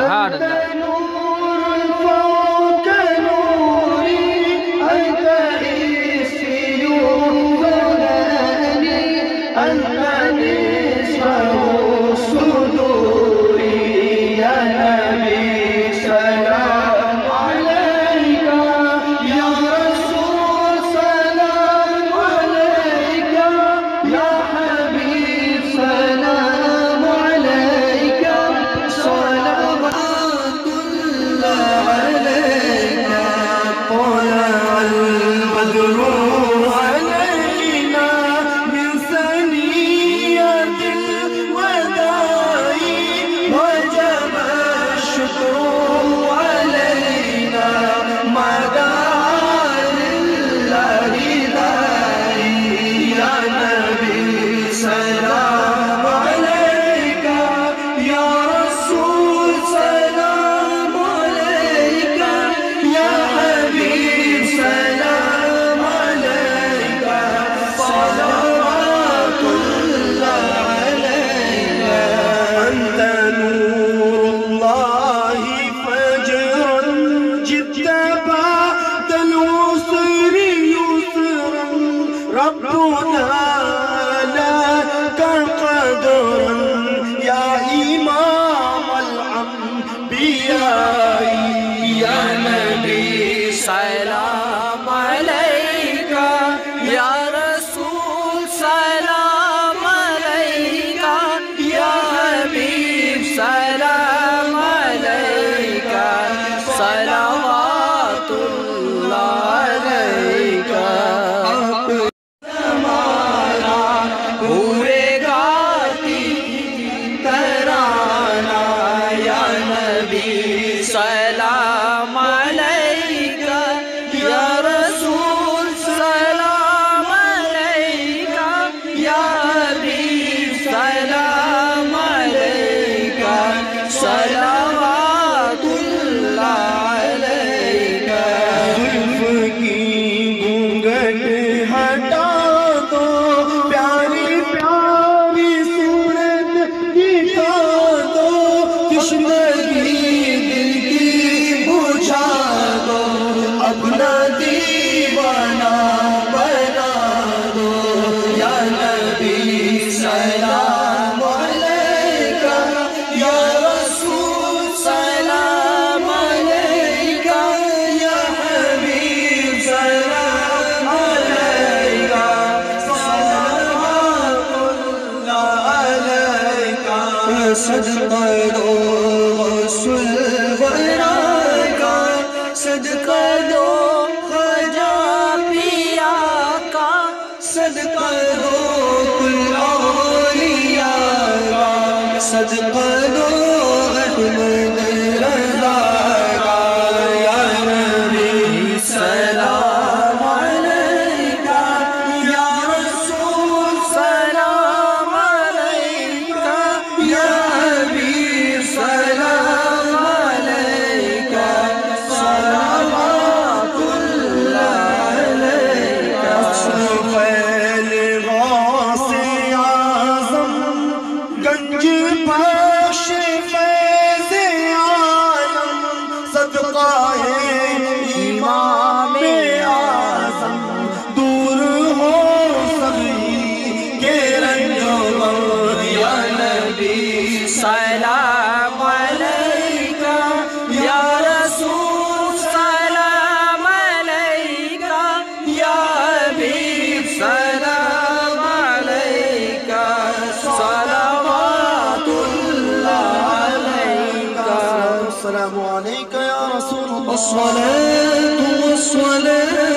سبحان اللہ. صدقہ دو غسل ورا کا، صدقہ دو خواجہ پیا کا، صدقہ دو کل اولیاء کا، صدقہ دو احمد رضا کا، یا نبی سلام علیکہ، یا رسول سلام علیکہ، یا حبیب سلام علیکہ، صلوات اللہ علیکہ. سفید غوث اعظم گنج بخش فیض عالم، صدقہ امام اعظم، دور ہو سبھی کے رنج و غم. یا نبی سلام علیکہ، یا رسول سلام علیکہ، یا حبیب سلام علیکہ، صلوات اللہ علیکہ. السلام علیکہ یا رسول اللہ. الصلاة والسلام